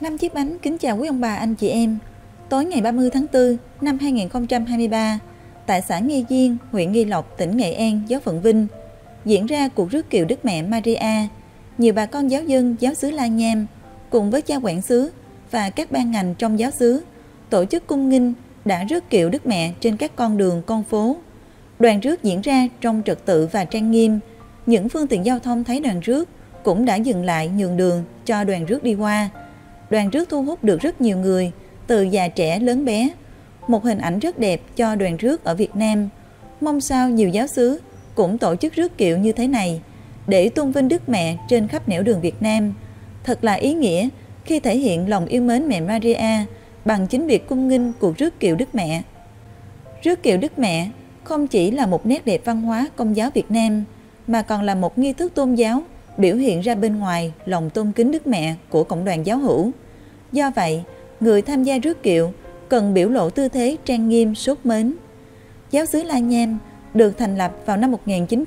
Năm Chiếc Bánh kính chào quý ông bà, anh chị em. Tối ngày 30 tháng 4 năm 2023, tại xã Nghi Diên, huyện Nghi Lộc, tỉnh Nghệ An, giáo phận Vinh, diễn ra cuộc rước kiệu Đức Mẹ Maria. Nhiều bà con giáo dân giáo xứ La Nham cùng với cha quản xứ và các ban ngành trong giáo xứ tổ chức cung nghinh đã rước kiệu Đức Mẹ trên các con đường, con phố. Đoàn rước diễn ra trong trật tự và trang nghiêm. Những phương tiện giao thông thấy đoàn rước cũng đã dừng lại nhường đường cho đoàn rước đi qua. Đoàn rước thu hút được rất nhiều người, từ già trẻ lớn bé. Một hình ảnh rất đẹp cho đoàn rước ở Việt Nam. Mong sao nhiều giáo xứ cũng tổ chức rước kiệu như thế này để tôn vinh Đức Mẹ trên khắp nẻo đường Việt Nam. Thật là ý nghĩa khi thể hiện lòng yêu mến mẹ Maria bằng chính việc cung nghinh cuộc rước kiệu Đức Mẹ. Rước kiệu Đức Mẹ không chỉ là một nét đẹp văn hóa Công giáo Việt Nam, mà còn là một nghi thức tôn giáo biểu hiện ra bên ngoài lòng tôn kính Đức Mẹ của cộng đoàn giáo hữu. Do vậy, người tham gia rước kiệu cần biểu lộ tư thế trang nghiêm sốt mến. Giáo xứ La Nham được thành lập vào năm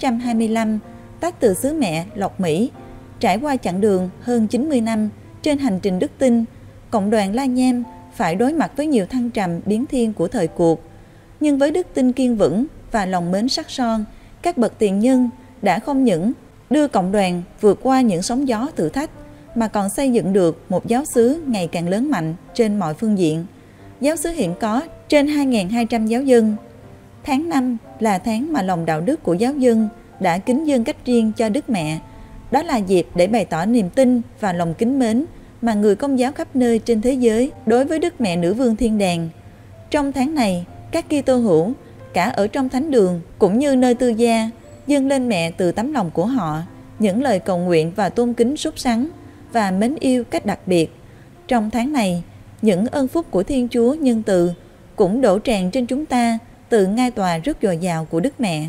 1925, tách từ xứ mẹ Lộc Mỹ. Trải qua chặng đường hơn 90 năm trên hành trình đức tin, cộng đoàn La Nham phải đối mặt với nhiều thăng trầm biến thiên của thời cuộc. Nhưng với đức tin kiên vững và lòng mến sắc son, các bậc tiền nhân đã không những đưa cộng đoàn vượt qua những sóng gió thử thách, mà còn xây dựng được một giáo xứ ngày càng lớn mạnh trên mọi phương diện. Giáo xứ hiện có trên 2.200 giáo dân. Tháng 5 là tháng mà lòng đạo đức của giáo dân đã kính dâng cách riêng cho Đức Mẹ. Đó là dịp để bày tỏ niềm tin và lòng kính mến mà người Công giáo khắp nơi trên thế giới đối với Đức Mẹ Nữ Vương Thiên Đàng. Trong tháng này, các Kitô hữu cả ở trong thánh đường cũng như nơi tư gia dâng lên mẹ từ tấm lòng của họ những lời cầu nguyện và tôn kính sốt sắng và mến yêu cách đặc biệt. Trong tháng này, những ơn phúc của Thiên Chúa nhân từ cũng đổ tràn trên chúng ta từ ngai tòa rất dồi dào của Đức Mẹ.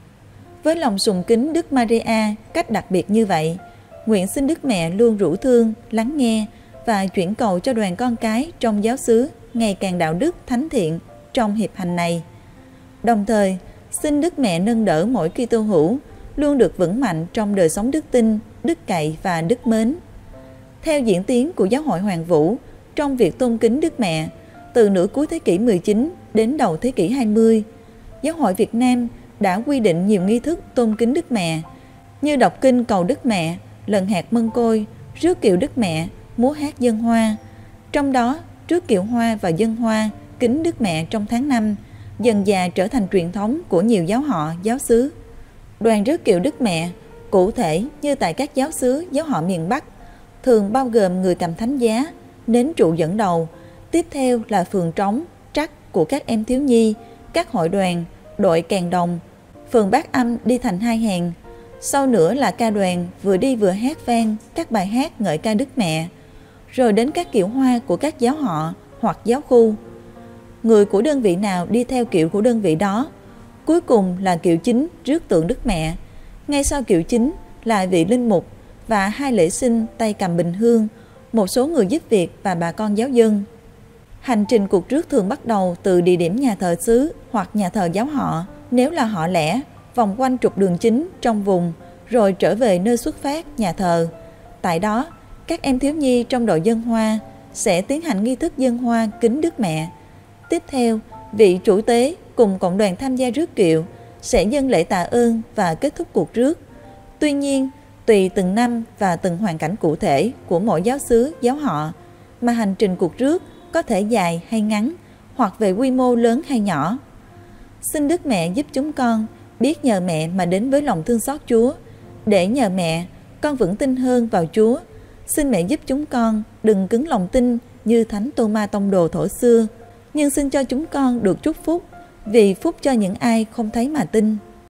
Với lòng sùng kính Đức Maria cách đặc biệt như vậy, nguyện xin Đức Mẹ luôn rủ thương, lắng nghe và chuyển cầu cho đoàn con cái trong giáo xứ ngày càng đạo đức thánh thiện trong hiệp hành này. Đồng thời, xin Đức Mẹ nâng đỡ mỗi Kitô hữu luôn được vững mạnh trong đời sống đức tin, đức cậy và đức mến. Theo diễn tiến của Giáo hội Hoàn Vũ trong việc tôn kính Đức Mẹ, từ nửa cuối thế kỷ 19 đến đầu thế kỷ 20, Giáo hội Việt Nam đã quy định nhiều nghi thức tôn kính Đức Mẹ như đọc kinh cầu Đức Mẹ, lần hạt mân côi, rước kiệu Đức Mẹ, múa hát dân hoa. Trong đó, rước kiệu hoa và dân hoa kính Đức Mẹ trong tháng 5 dần dà trở thành truyền thống của nhiều giáo họ, giáo xứ. Đoàn rước kiệu Đức Mẹ, cụ thể như tại các giáo xứ, giáo họ miền Bắc, thường bao gồm người cầm thánh giá, nến trụ dẫn đầu, tiếp theo là phường trống, trắc của các em thiếu nhi, các hội đoàn, đội kèn đồng, phường bát âm đi thành hai hàng. Sau nữa là ca đoàn vừa đi vừa hát vang các bài hát ngợi ca Đức Mẹ, rồi đến các kiệu hoa của các giáo họ hoặc giáo khu. Người của đơn vị nào đi theo kiệu của đơn vị đó. Cuối cùng là kiệu chính rước tượng Đức Mẹ. Ngay sau kiệu chính là vị linh mục và hai lễ sinh tay cầm bình hương, một số người giúp việc và bà con giáo dân. Hành trình cuộc rước thường bắt đầu từ địa điểm nhà thờ xứ hoặc nhà thờ giáo họ, nếu là họ lẻ, vòng quanh trục đường chính trong vùng, rồi trở về nơi xuất phát, nhà thờ. Tại đó, các em thiếu nhi trong đội dân hoa sẽ tiến hành nghi thức dân hoa kính Đức Mẹ. Tiếp theo, vị chủ tế cùng cộng đoàn tham gia rước kiệu sẽ dâng lễ tạ ơn và kết thúc cuộc rước. Tuy nhiên, tùy từng năm và từng hoàn cảnh cụ thể của mỗi giáo xứ, giáo họ, mà hành trình cuộc rước có thể dài hay ngắn, hoặc về quy mô lớn hay nhỏ. Xin Đức Mẹ giúp chúng con biết nhờ mẹ mà đến với lòng thương xót Chúa. Để nhờ mẹ, con vững tin hơn vào Chúa. Xin mẹ giúp chúng con đừng cứng lòng tin như Thánh Tô-ma tông đồ thổ xưa, nhưng xin cho chúng con được chúc phúc, vì phúc cho những ai không thấy mà tin.